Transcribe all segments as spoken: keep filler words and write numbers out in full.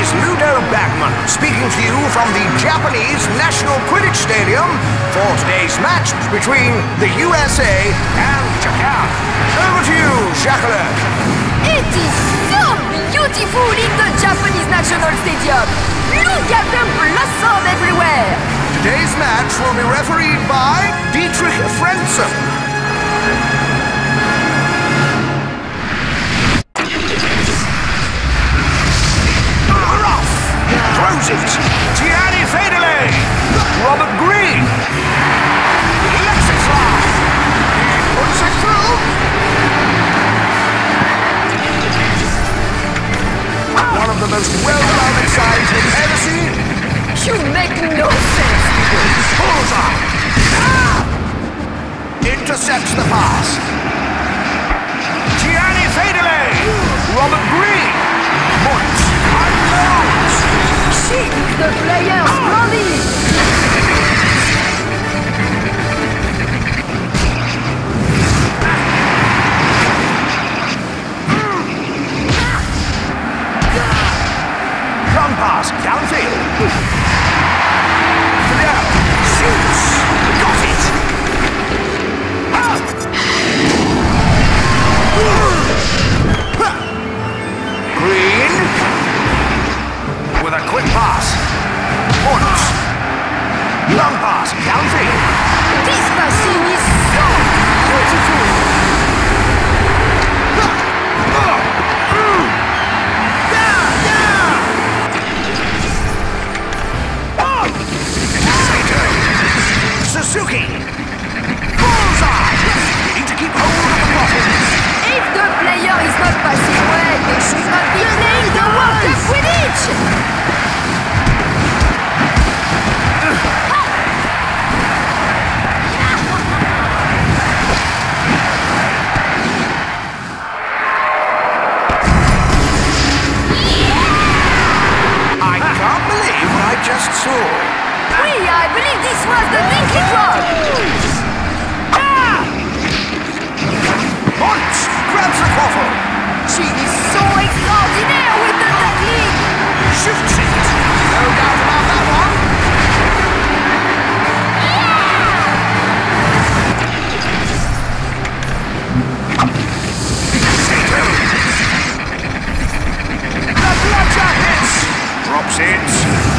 is Ludo Bagman, speaking to you from the Japanese National Quidditch Stadium for today's match between the U S A and Japan. Over to you, Jacqueline. It is so beautiful in the Japanese National Stadium. Look at them blossom everywhere. Today's match will be refereed by Dietrich Frenzen. Throws it. Gianni Fedele. Robert Green. Lets it fly. He puts it through. One of the most well-rounded sides we've ever seen. You make no sense. Bullseye. Ah! Intercepts the pass. Gianni Fedele. Robert Green. Points. Unloads. She is the player running! Long pass, downfield. Fidel shoots. Got it. Green. With a quick pass. Points. Long pass, downfield. This passing is so beautiful. Suzuki. Bullseye. Need to keep hold of the bottom. If the player is not passing well, they should not be playing the World Cup Quidditch. I can't believe what I just saw. Oui, I believe this was the Dinky Drop. Ah! Monts grabs the quaffle. She is so extraordinaire with the tackling. Shoots it. No doubt about that one. The bludger hits. Drops it.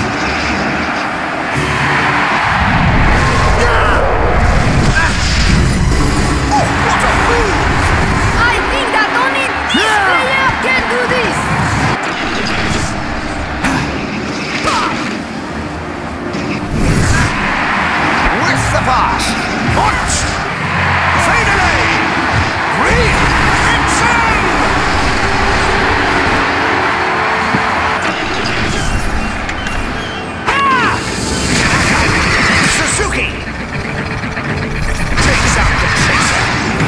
Oh, what a move! I think that only this player can do this. With the pass. Monts. Fedele. Green. Frenzen. Ah! Suzuki. Takes out the chaser.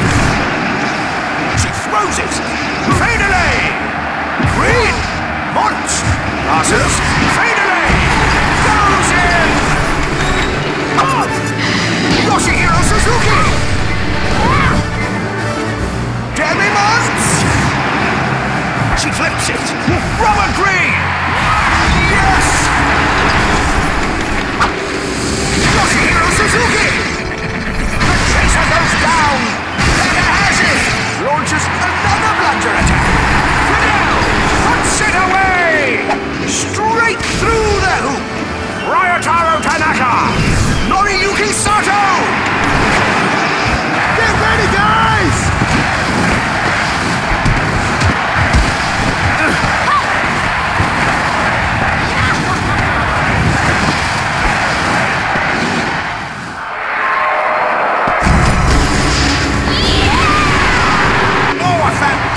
She throws it. Fedele. Green. Monts. Passes. Fedele. Goes in. Oh! Yoshihiro Suzuki. Demi Monts. She flips it. Robert Green. Yes. Yoshihiro Suzuki. The chaser goes down. Demi has it. Launches another blunder attack. Fidel puts it away. Straight through the hoop. Ryotaro Tanaka. Noriyuki Sato. Get ready, guys. Oh, a fantastic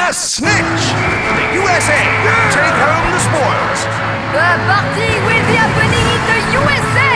a snitch. The U S A take home the spoils. The party will be happening in the U S A!